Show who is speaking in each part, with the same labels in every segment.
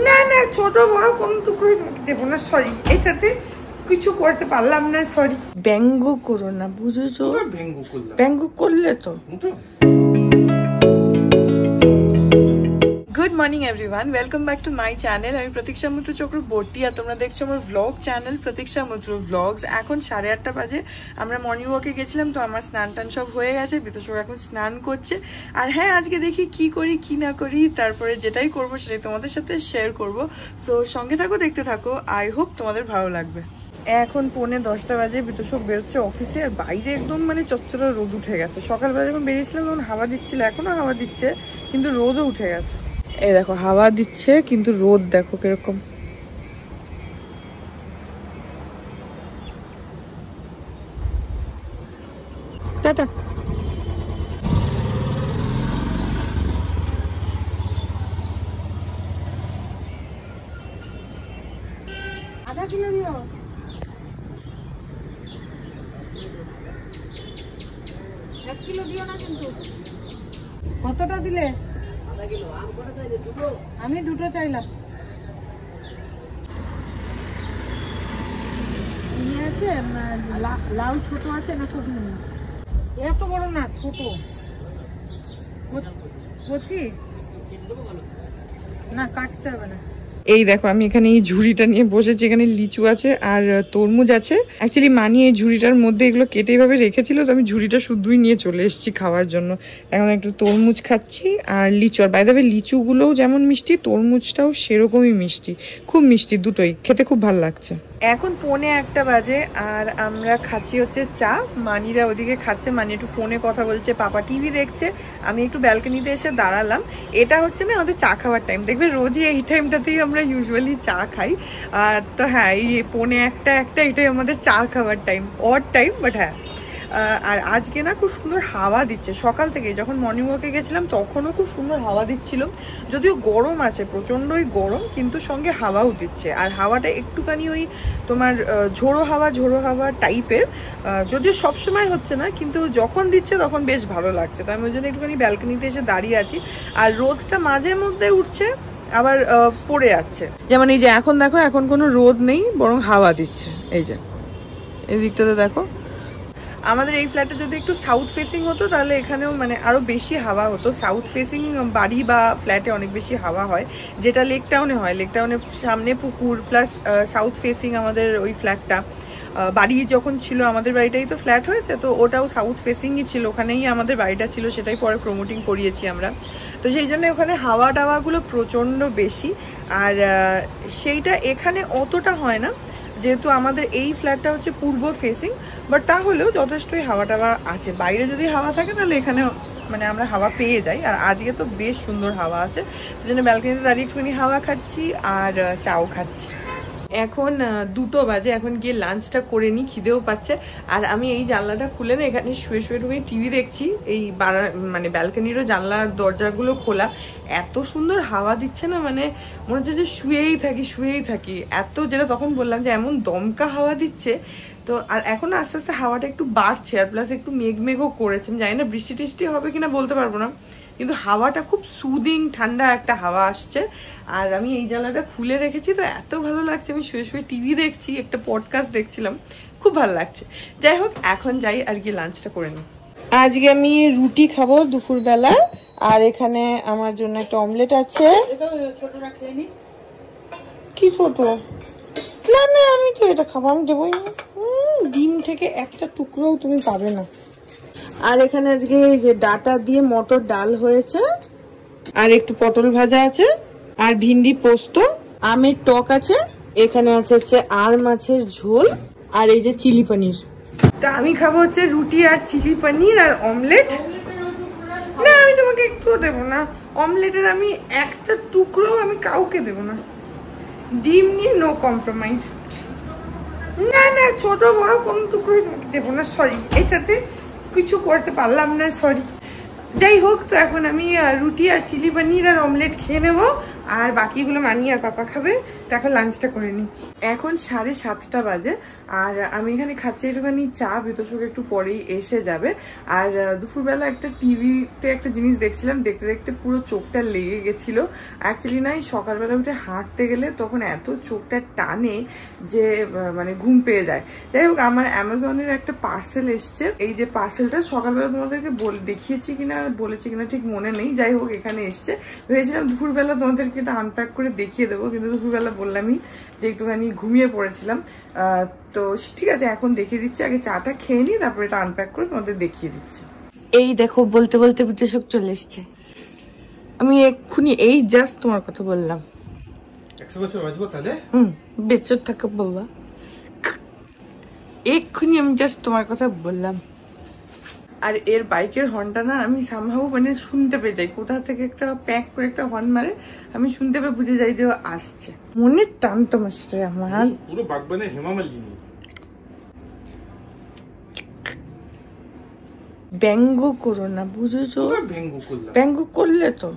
Speaker 1: না না ছোট বড় কোন টুকরোই তোমাকে দেবো না, সরি। এটাতে কিছু করতে পারলাম না, সরি। ব্যঙ্গ করো না, বুঝেছো? ব্যঙ্গ করলে তো। Good morning everyone, welcome back to my channel. আমি প্রতীক্ষা মৈত্র চক্রবর্তী আর তোমরা দেখছো আমার ভ্লগ চ্যানেল প্রতীক্ষা মৈত্র ভ্লগস। এখন 8:30 বাজে। আমরা মর্নিং ওয়াকে গেছিলাম, তো আমার স্নান টান সব হয়ে গেছে। বিতোষক এখন স্নান করছে। আর হ্যাঁ, আজকে দেখি কি করি কি না করি, তারপরে যেটাই করবো সেটাই তোমাদের সাথে শেয়ার করবো। সো সঙ্গে থাকো, দেখতে থাকো। আই হোপ তোমাদের ভালো লাগবে। এখন 9:45 বাজে। বিতোষক বেরোচ্ছে অফিসে, আর বাইরে একদম মানে চচ্চড়া রোদ উঠে গেছে। সকালবেলা যখন বেরিয়েছিলাম তখন হাওয়া দিচ্ছিল, এখনো হাওয়া দিচ্ছে, কিন্তু রোদও উঠে গেছে। এই দেখো, হাওয়া দিচ্ছে কিন্তু রোদ দেখো কিরকম। টাটা। আধা কিলো দিও। 1 কিলো দিও না কিন্তু। কতটা দিলে? আমি দুটো চাইলাম। লাউ ছোট আছে না ছোট? এত বড় না, ছোট। বলছি না, কাটতে হবে না। এই দেখো, আমি এখানে এই ঝুড়িটা নিয়ে বসেছি। এখানে লিচু আছে আর তরমুজ আছে। অ্যাকচুয়ালি মানি এই ঝুড়িটার মধ্যে এগুলো কেটে এভাবে রেখেছিল, তো আমি ঝুড়িটা শুধুই নিয়ে চলে এসেছি খাওয়ার জন্য। এখন একটু তরমুজ খাচ্ছি আর লিচু। আর বাইরে লিচুগুলোও যেমন মিষ্টি, তরমুজটাও সেরকমই মিষ্টি, খুব মিষ্টি দুটোই। খেতে খুব ভালো লাগছে। এখন 1:45 বাজে আর আমরা খাচ্ছি হচ্ছে চা। মানিরা ওদিকে খাচ্ছে, মানি একটু ফোনে কথা বলছে, পাপা টিভি দেখছে, আমি একটু ব্যালকনিতে এসে দাঁড়ালাম। এটা হচ্ছে না আমাদের চা খাওয়ার টাইম। দেখবে রোজই এই টাইমটাতেই আমরা ইউজুয়ালি চা খাই। তো হ্যাঁ, এই 1:45 এটাই আমাদের চা খাওয়ার টাইম, অড টাইম, বাট হ্যাঁ। আর আজকে না খুব সুন্দর হাওয়া দিচ্ছে সকাল থেকে। যখন মর্নিং ওয়াকে গেছিলাম তখনও খুব সুন্দর হাওয়া দিচ্ছিল। যদিও গরম আছে, প্রচন্ডই গরম, কিন্তু সঙ্গে হাওয়াও দিচ্ছে। আর হাওয়াটা একটুখানি ওই তোমার ঝোড়ো হাওয়া টাইপের। যদিও সবসময় হচ্ছে না, কিন্তু যখন দিচ্ছে তখন বেশ ভালো লাগছে। তো আমি ওই জন্য একটুখানি ব্যালকনিতে এসে দাঁড়িয়ে আছি। আর রোদটা মাঝে মধ্যে উঠছে, আবার পড়ে যাচ্ছে। যেমন এই যে এখন দেখো, এখন কোনো রোদ নেই, বরং হাওয়া দিচ্ছে। এই যে এই দিকটাতে দেখো। আমাদের এই ফ্ল্যাটে যদি একটু সাউথ ফেসিং হতো তাহলে এখানেও মানে আরো বেশি হাওয়া হতো। সাউথ ফেসিং বাড়ি বা ফ্ল্যাটে অনেক বেশি হাওয়া হয়, যেটা লেক টাউনে হয়। লেক টাউনের সামনে পুকুর, প্লাস সাউথ ফেসিং আমাদের ওই ফ্ল্যাটটা। বাড়ি যখন ছিল, আমাদের বাড়িটাই তো ফ্ল্যাট হয়েছে, তো ওটাও সাউথ ফেসিংই ছিল, ওখানেই আমাদের বাড়িটা ছিল, সেটাই পরে প্রমোটিং করিয়েছি আমরা। তো সেই জন্য ওখানে হাওয়া টাওয়াগুলো প্রচন্ড বেশি। আর সেইটা এখানে অতটা হয় না, যেহেতু আমাদের এই ফ্ল্যাটটা হচ্ছে পূর্ব ফেসিং। বাট তাহলেও যথেষ্টই হাওয়া টাওয়া আছে। বাইরে যদি হাওয়া থাকে তাহলে এখানে মানে আমরা হাওয়া পেয়ে যাই। আর আজকে তো বেশ সুন্দর হাওয়া আছে, সেই জন্য ব্যালকনিতে দাঁড়িয়ে একটুখানি হাওয়া খাচ্ছি আর চাও খাচ্ছি। এখন 2 বাজে, এখন গিয়ে লাঞ্চটা করে নিই, খিদেও পাচ্ছে। আর আমি এই জানলাটা খুলে না এখানে শুয়ে শুয়ে ঢুকে টিভি দেখছি। এই মানে ব্যালকনিরও জানলা দরজাগুলো খোলা, এত সুন্দর হাওয়া দিচ্ছে না, মানে মনে হচ্ছে যে শুয়েই থাকি। এত, যেটা তখন বললাম যে এমন দমকা হাওয়া দিচ্ছে। তো আর এখন আস্তে আস্তে হাওয়াটা একটু বাড়ছে, আর প্লাস একটু মেঘও করেছে। আমি জানি না বৃষ্টি টিষ্টি হবে কিনা, বলতে পারবো না, কিন্তু হাওয়াটা খুব সুদিং ঠান্ডা একটা হাওয়া আসছে। আর আমি এই জানলাটা খুলে রেখেছি, তো এত ভালো লাগছে। আমি শুয়ে শুয়ে টিভি দেখছি, একটা পডকাস্ট দেখছিলাম, খুব ভালো লাগছে। যাই হোক, এখন যাই আর কি লাঞ্চটা করে নিই। আজকে আমি রুটি খাবো দুপুরবেলা, আর এখানে আমার জন্য একটা অমলেট আছে। কি ছোট? না না, আমি তো এটা খাবো, আমি দেবোই না। ডিম থেকে একটা টুকরোও তুমি পাবে না। আর এখানে আজকে এই যে ডাটা দিয়ে মটর ডাল হয়েছে, আর একটু পটল ভাজা আছে, আর ভিন্ডি পোস্ত, আমের টক আছে, এখানে আছে হচ্ছে আর মাছের ঝোল, আর এই যে চিলি পনির। তা আমি খাবো হচ্ছে রুটি আর চিলি পনির আর অমলেট। না, আমি তোমাকে একটুও দেবো না অমলেটের, আমি একটা টুকরো আমি কাউকে দেবো না। ডিম নিয়ে নো কম্প্রোমাইজ। না না, ছোট বড় কোন টুকরোই তোমাকে দেবো না, সরি। এটাতে কিছু করতে পারলাম না, সরি। যাই হোক, তো এখন আমি রুটি আর চিলি পনির আর অমলেট খেয়ে নেবো। আর বাকিগুলো মানি আর পাপা খাবে। তো এখন লাঞ্চটা করে নিই। এখন 7:30 বাজে আর আমি এখানে খাচ্ছি একটুখানি চা। বিতোষক একটু পরেই এসে যাবে। আর দুপুরবেলা একটা টিভিতে একটা জিনিস দেখছিলাম, দেখতে দেখতে পুরো চোখটা লেগে গেছিলো। অ্যাকচুয়ালি না, সকালবেলা উঠে হাঁটতে গেলে তখন এত চোখটা টানে যে মানে ঘুম পেয়ে যায়। যাই হোক, আমার অ্যামাজনের একটা পার্সেল এসছে। এই যে পার্সেলটা সকালবেলা তোমাদেরকে দেখিয়েছি কিনা বলেছি কিনা ঠিক মনে নেই। যাই হোক, এখানে এসছে। ভেবেছিলাম দুপুরবেলা তোমাদেরকে এটা আনপ্যাক করে দেখিয়ে দেবো, কিন্তু দুপুরবেলা বললামই যে একটুখানি ঘুমিয়ে পড়েছিলাম। তো ঠিক আছে, এখন দেখিয়ে দিচ্ছি। আগে চাটা খেয়ে নিই, তারপরে এটা আনপ্যাক করে তোমাদের দেখিয়ে দিচ্ছি। এই দেখো, বলতে বলতে বিতোষক চলে এসছে। আমি এক্ষুনি এই জাস্ট তোমার কথা বললাম।
Speaker 2: 100 বছর বাঁচবো তাহলে?
Speaker 1: বেঁচে থাকো বাবা। এক্ষুনি আমি জাস্ট তোমার কথা বললাম। আর এর বাইকের হর্নটা না আমি সামহাও মানে শুনতে পেয়ে যাই, কোথা থেকে একটা প্যাক করে একটা হর্ন মারে, আমি শুনতে পেয়ে বুঝে যাই যে ও আসছে। মনের টান তোমার সাথে আমার।
Speaker 2: পুরো বাগবানের হেমা মালিনী।
Speaker 1: ব্যঙ্গ করো না, বুঝেছো? ব্যঙ্গ করলে তো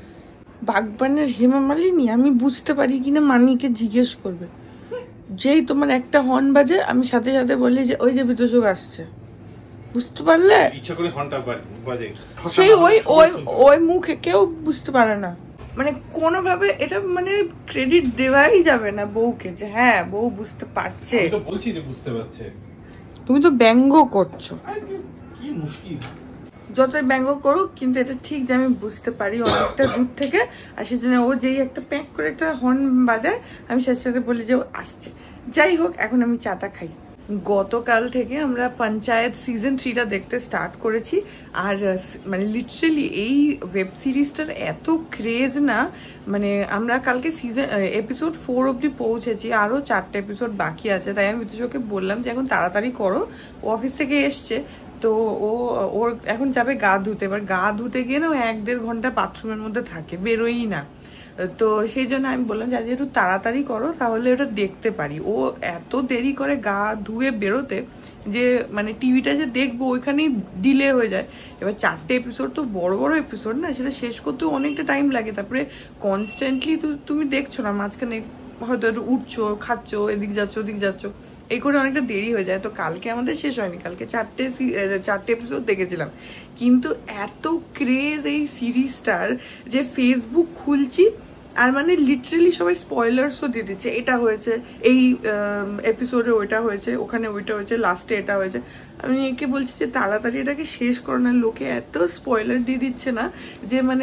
Speaker 1: বাগবানের হেমা মালিনী। আমি বুঝতে পারি কিনা মানিকে জিজ্ঞেস করবে। যেই তোমার একটা হর্ন বাজে আমি সাথে সাথে বলি যে ওই যে বিতোষক আসছে, বুঝতে পারলে?
Speaker 2: ইচ্ছা করে হর্নটা বাজে,
Speaker 1: সেই ওই মুখে কেউ বুঝতে পারে না। মানে কোনোভাবে এটা মানে ক্রেডিট দেওয়াই যাবে না বউকে যে হ্যাঁ বউ বুঝতে পারছে।
Speaker 2: আমি তো বলছি যে বুঝতে পারছে।
Speaker 1: তুমি তো ব্যঙ্গ করছো।
Speaker 2: কি মুশকিল,
Speaker 1: যতই ব্যঙ্গ করুক, কিন্তু এটা ঠিক যে আমি বুঝতে পারি অনেকটা দূর থেকে। আর সেজন্য ও যেই একটা প্যাক করে একটা হর্ন বাজায় আমি সাথে সাথে বলি যে ও আসছে। যাই হোক, এখন আমি চাটা খাই। গতকাল থেকে আমরা পঞ্চায়েত সিজন 3টা দেখতে স্টার্ট করেছি। আর মানে লিটারালি এই ওয়েব সিরিজটার এত ক্রেজ না, মানে আমরা কালকে এপিসোড 4 অব্দি পৌঁছেছি, আরো 4টা এপিসোড বাকি আছে। তাই আমি বিতোষকে বললাম যে এখন তাড়াতাড়ি করো, ও অফিস থেকে এসছে তো ওর এখন যাবে গা ধুতে। এবার গা ধুতে গিয়ে না ও 1-1.5 ঘন্টা বাথরুমের মধ্যে থাকে, বেরোই না। তো সেই জন্য আমি বললাম যে আজ একটু তাড়াতাড়ি করো, তাহলে ওটা দেখতে পারি। ও এত দেরি করে গা ধুয়ে বেরোতে যে মানে টিভিটা যে দেখবো ওইখানেই ডিলে হয়ে যায়। এবার 4টে এপিসোড তো বড় বড় এপিসোড না, সেটা শেষ করতেও অনেকটা টাইম লাগে। তারপরে কনস্ট্যান্টলি তুমি দেখছো না, মাঝখানে হয়তো একটু উঠছো, খাচ্ছ, এদিক যাচ্ছ ওদিক যাচ্ছ, এই করে অনেকটা দেরি হয়ে যায়। তো কালকে আমাদের শেষ হয়নি, কালকে 4টে এপিসোড দেখেছিলাম। কিন্তু এত ক্রেজ এই সিরিজটার যে ফেসবুক খুলছি আর মানে লিটারালি সবাই স্পয়লার্সও দিয়ে দিচ্ছে, এটা হয়েছে এই এপিসোডে, ওইটা হয়েছে ওখানে, ওইটা হয়েছে লাস্টে, এটা হয়েছে। আমি একে বলছি যে তাড়াতাড়ি এটাকে শেষ করো না, লোকে এত স্পয়লার দিয়ে দিচ্ছে না যে মানে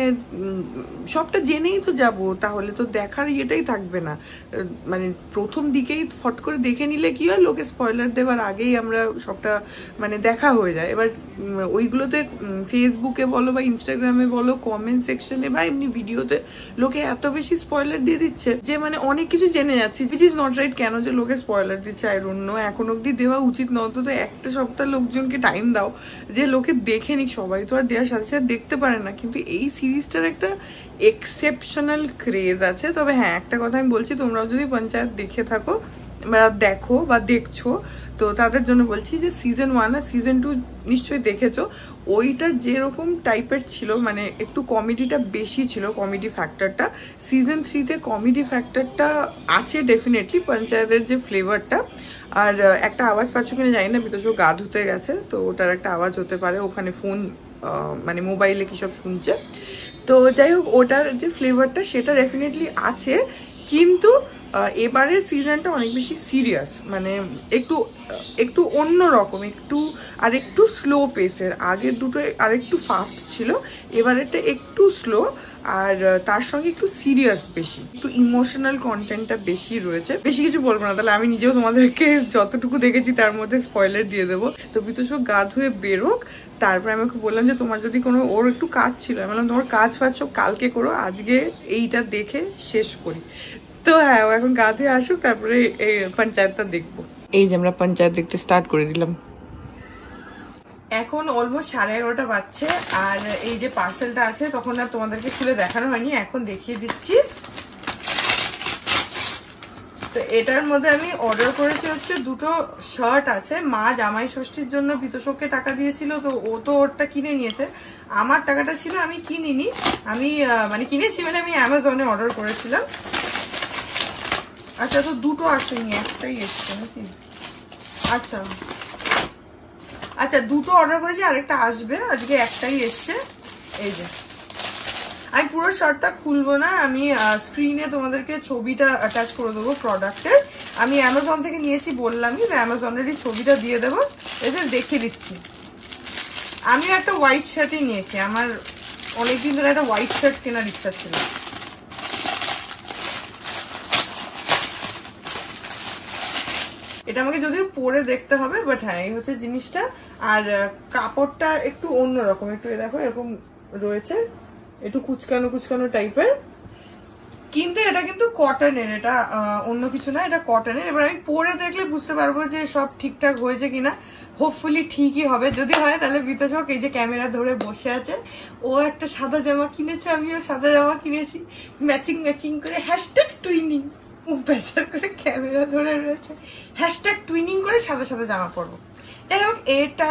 Speaker 1: সবটা জেনেই তো যাব, তাহলে তো দেখার ইয়েটাই থাকবে না। মানে প্রথম দিকেই ফট করে দেখে নিলে কি হয়, লোকে স্পয়লার দেওয়ার আগেই আমরা সবটা মানে দেখা হয়ে যায়। এবার ওইগুলোতে ফেসবুকে বলো বা ইনস্টাগ্রামে বলো, কমেন্ট সেকশনে বা এমনি ভিডিওতে লোকে এত বেশি স্পয়লার দিয়ে দিচ্ছে যে মানে অনেক কিছু জেনে যাচ্ছি, উইচ ইজ নট রাইট। কেন যে লোকে স্পয়লার দিচ্ছে আই ডোন্ট নো, এখন অব্দি দেওয়া উচিত না। অন্তত একটা সপ্তাহ লোকজনকে টাইম দাও যে লোকে দেখে নিক। সবাই তো আর দেওয়ার সাথে সাথে দেখতে পারে না, কিন্তু এই সিরিজটার একটা এক্সেপশনাল ক্রেজ আছে। তবে হ্যাঁ, একটা কথা আমি বলছি, তোমরাও যদি পঞ্চায়েত দেখে থাকো দেখো বা দেখছো, তো তাদের জন্য বলছি যে সিজন 1 আর সিজন 2 নিশ্চয়ই দেখেছো। ওইটা যেরকম টাইপের ছিল, মানে একটু কমেডিটা বেশি ছিল, কমেডি ফ্যাক্টরটা। সিজন 3তে কমেডি ফ্যাক্টরটা আছে ডেফিনেটলি, পঞ্চায়েতের যে ফ্লেভারটা। আর একটা আওয়াজ পাচ্ছ কিনা জানি না, বিতোষ গা ধুতে গেছে তো ওটার একটা আওয়াজ হতে পারে, ওখানে ফোন মানে মোবাইলে কি সব শুনছে। তো যাই হোক, ওটার যে ফ্লেভারটা সেটা ডেফিনেটলি আছে, কিন্তু এবারের সিজনটা অনেক বেশি সিরিয়াস, মানে একটু অন্যরকম, একটু স্লো পেসের। আগের দুটো আরেকটু ফাস্ট ছিল, এবারেরটা একটু স্লো, আর তার সঙ্গে একটু সিরিয়াস বেশি, একটু ইমোশনাল কন্টেন্টটা বেশি রয়েছে। বেশি কিছু বলবো না, তাহলে আমি নিজেও তোমাদেরকে যতটুকু দেখেছি তার মধ্যে স্পয়লার দিয়ে দেবো। তো বিতোষক গা ধুয়ে বেরোক, তারপরে আমি ওকে বললাম যে তোমার যদি কোনো, ওর একটু কাজ ছিল, আমি বললাম তোমার কাজ ফাজ সব কালকে করো, আজকে এইটা দেখে শেষ করি। তো হ্যাঁ, ও এখন গা ধুয়ে আসুক, তারপরে এই পঞ্চায়েতটা দেখবো। এই যে আমরা পঞ্চায়েত দেখতে স্টার্ট করে দিলাম। এখন অলমোস্ট 11:30 বাজছে, আর এই যে পার্সেলটা আছে তখন আর তোমাদেরকে খুলে দেখানো হয়নি, এখন দেখিয়ে দিচ্ছি। তো এটার মধ্যে আমি অর্ডার করেছি হচ্ছে দুটো শার্ট আছে। মা জামাই ষষ্ঠীর জন্য বিতোষককে টাকা দিয়েছিল, তো ও তো ওরটা কিনে নিয়েছে। আমার টাকাটা ছিল, আমি কিনিনি, আমি মানে কিনেছি, মানে আমি অ্যামাজনে অর্ডার করেছিলাম। আচ্ছা, তো দুটো আসেনি, একটাই এসছে নাকি? আচ্ছা আচ্ছা, দুটো অর্ডার করেছি, আরেকটা আসবে, আজকে একটাই এসছে। এই যে আমি পুরো শার্টটা খুলবো না, আমি স্ক্রিনে তোমাদেরকে ছবিটা অ্যাটাচ করে দেবো প্রোডাক্টের। আমি অ্যামাজন থেকে নিয়েছি, বললামই, অ্যামাজনেরই ছবিটা দিয়ে দেবো, এদের দেখিয়ে দিচ্ছি। আমিও একটা হোয়াইট শার্টই নিয়েছি, আমার অনেকদিন ধরে একটা হোয়াইট শার্ট কেনার ইচ্ছা ছিল। এটা আমাকে যদিও পরে দেখতে হবে, বাট হ্যাঁ এই হচ্ছে জিনিসটা। আর কাপড়টা একটু অন্যরকম, একটু দেখো এরকম রয়েছে, একটু কুচকানো কুচকানো টাইপের, কিন্তু এটা কিন্তু কটনের, এটা অন্য কিছু না, এটা কটনের। এবার আমি পরে দেখলে বুঝতে পারবো যে সব ঠিকঠাক হয়েছে কিনা। হোপফুলি ঠিকই হবে, যদি হয় তাহলে বিতোষক এই যে ক্যামেরা ধরে বসে আছে, ও একটা সাদা জামা কিনেছে, আমিও সাদা জামা কিনেছি, ম্যাচিং ম্যাচিং করে হ্যাশট্যাগ টুইনিং, ও বেচার করে ক্যামেরা ধরে রয়েছে, হ্যাশট্যাগ টুইনিং করে সাদা সাদা জামা পরবো। যাই হোক, এটা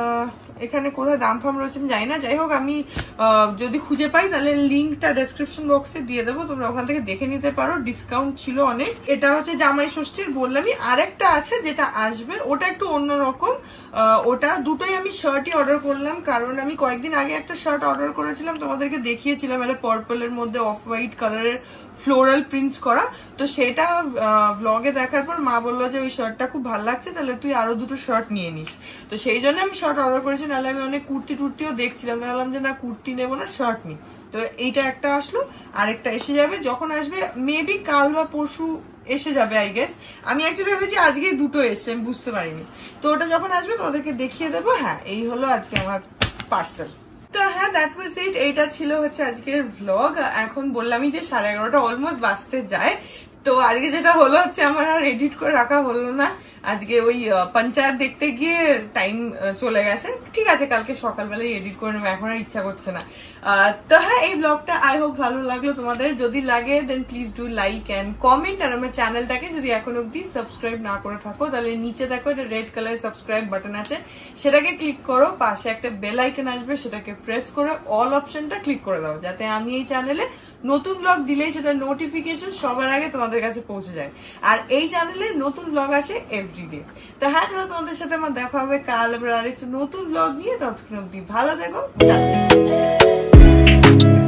Speaker 1: এখানে কোথায় দাম ফাম রয়েছে আমি জানি না। যাই হোক, আমি যদি খুঁজে পাই তাহলে লিঙ্কটা ডেসক্রিপশন বক্সে দিয়ে দেবো, তোমরা ওখান থেকে দেখে নিতে পারো, ডিসকাউন্ট ছিল অনেক। এটা হচ্ছে জামাই ষষ্ঠীর বললামই। আরেকটা আছে যেটা আসবে, ওটা একটু অন্যরকম। ওটা দুটোই আমি শার্টই অর্ডার করলাম, কারণ আমি কয়েকদিন আগে একটা শার্ট অর্ডার করেছিলাম, তোমাদেরকে দেখিয়েছিলাম, এটা পার্পলের মধ্যে অফ হোয়াইট কালারের ফ্লোরাল প্রিন্টস করা। তো সেটা ব্লগে দেখার পর মা বললো যে ওই শার্টটা খুব ভালো লাগছে, তাহলে তুই আরো দুটো শার্ট নিয়ে নিস। তো সেই জন্য আমি শার্ট অর্ডার করেছি, নাহলে আমি অনেক কুর্তি টুর্তিও দেখছিলাম, ভাবলাম যে না কুর্তি নেবো না, শার্ট নিই। তো এইটা একটা আসলো, আরেকটা এসে যাবে, যখন আসবে মেবি কাল বা পরশু এসে যাবে আই গেস। আমি অ্যাকচুয়ালি ভেবেছি আজকে দুটো এসছে, আমি বুঝতে পারিনি। তো ওটা যখন আসবে তোমাদেরকে দেখিয়ে দেবো। হ্যাঁ, এই হলো আজকে আমার পার্সেল। তো হ্যাঁ, দ্যাট ওয়াজ ইট। এইটা ছিল হচ্ছে আজকের ভ্লগ। এখন বললামই যে 11:30 অলমোস্ট বাজতে যায়। তো আজকে যেটা হলো হচ্ছে আমার আর এডিট করে রাখা হলো না, আজকে ওই পঞ্চায়েত দেখতে গিয়ে টাইম চলে গেছে। ঠিক আছে, কালকে সকালবেলায় এডিট করে নেবো, এখন আর ইচ্ছা করছে না। তো হ্যাঁ, এই ব্লগটা আই হোপ ভালো লাগলো তোমাদের। যদি লাগে then please do like and comment. আর আমার চ্যানেলটাকে যদি এখন অব্দি সাবস্ক্রাইব না করে থাকো, তাহলে নিচে দেখো একটা রেড কালার সাবস্ক্রাইব বাটন আছে, সেটাকে ক্লিক করো। পাশে একটা বেল আইকন আসবে, সেটাকে প্রেস করে অল অপশনটা ক্লিক করে দাও, যাতে আমি এই চ্যানেলে নতুন ব্লগ দিলেই সেটা নোটিফিকেশন সবার আগে তোমাদের কাছে পৌঁছে যায়। আর এই চ্যানেলে নতুন ব্লগ আসে এভরিডে। তো হ্যাঁ, চলো তোমাদের সাথে আমার দেখা হবে কাল আবার আরেকটা নতুন ব্লগ নিয়ে। ততক্ষণ অব্দি ভালো থেকো।